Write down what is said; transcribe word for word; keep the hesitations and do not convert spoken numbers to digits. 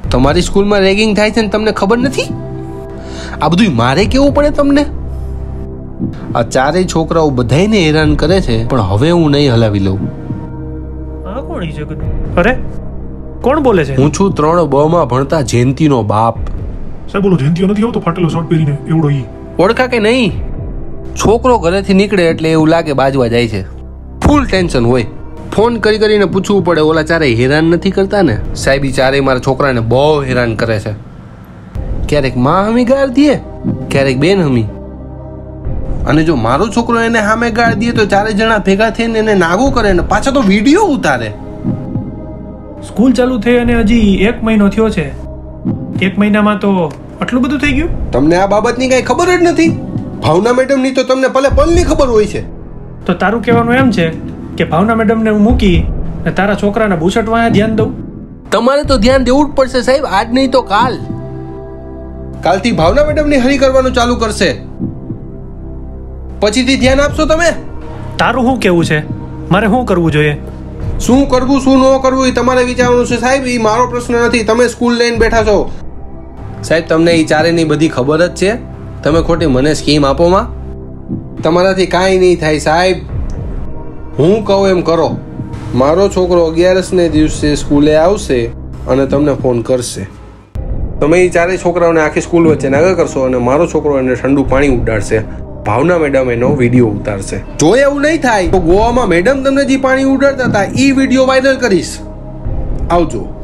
તમારી સ્કૂલમાં રેગિંગ થાય છે ને તમને ખબર નથી? આ બધું મારે કેવું પડે તમને? આ ચારેય છોકરાઓ બધાયને હેરાન કરે છે, પણ હવે હું નહીં હલાવી લઉં. આ કોણ છે? અરે કોણ બોલે છે? હું છું ત્રણ બ માં ભણતા જયંતિનો બાપ. સાહેબ બોલો, જયંતિઓ નથી આવતો ફાટેલો શર્ટ પહેરીને એવડો ઈ? ઓળખા કે નહીં? છોકરો ઘરેથી નીકળે એટલે એવું લાગે બાજવા જાય છે. ફૂલ ટેન્શન હોય. ફોન કરી કરીને પૂછવું પડે ઓલા ચારે હેરાન નથી કરતા ને? સાહેબ ઈ ચારેય મારા છોકરાને બહુ હેરાન કરે છે. ક્યારેક માં હમી ગાળ દે, ક્યારેક બેન હમી. અને જો મારો છોકરો એને સામે ગાળ દે તો ચારે જણા ભેગા થઈને એને નાગો કરે ને પાછા તો વિડીયો ઉતારે. સ્કૂલ ચાલુ થઈ અને હજી એક મહિનો થયો છે. એક મહિનામાં તો આટલું બધું થઈ ગયું? તમને આ બાબતની કઈ ખબર જ નથી? ભાવના મેડમ ની તો તમને પલે પલની ખબર હોય છે. તો તારું કહેવાનું એમ છે કે ભાવના મેડમને હું મૂકી અને તારા છોકરાના બુશર્ટમાં ધ્યાન દઉં? તમારે તો ધ્યાન દેવું જ પડશે સાહેબ, આજ નહીં તો કાલ. કાલથી ભાવના મેડમ ની હરી કરવાનું ચાલુ કરશે, પછીથી ધ્યાન આપશો તમે. તારું શું કેવું છે? મારે શું કરવું જોઈએ? શું કરવું શું ન કરવું એ તમારે વિચારવાનું છે સાહેબ. એ મારો પ્રશ્ન નથી. તમે સ્કૂલ લઈને બેઠા છો સાહેબ, તમને એ ચારેની બધી ખબર જ છે. તમે ખોટી મને સ્કીમ આપો માં. તમારાથી કાંઈ નહીં થાય સાહેબ, હું કહું એમ કરો. મારો છોકરો અગિયારસ ને દિવસે સ્કૂલે આવશે અને તમને ફોન કરશે. તમે એ ચારેય છોકરાઓને આખી સ્કૂલ વચ્ચે નાગા કરશો અને મારો છોકરો એને ઠંડુ પાણી ઉડાડશે. ભાવના મેડમ એનો વિડીયો ઉતારશે. જો એવું નહીં થાય તો ગોવામાં મેડમ તમને જે પાણી ઉડાડતા હતા એ વિડીયો વાયરલ કરીશ. આવજો.